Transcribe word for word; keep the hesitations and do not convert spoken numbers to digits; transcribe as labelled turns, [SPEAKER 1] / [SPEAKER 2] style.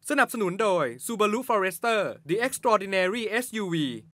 [SPEAKER 1] สนับสนุนโดย Subaru Forester The Extraordinary เอส ยู วี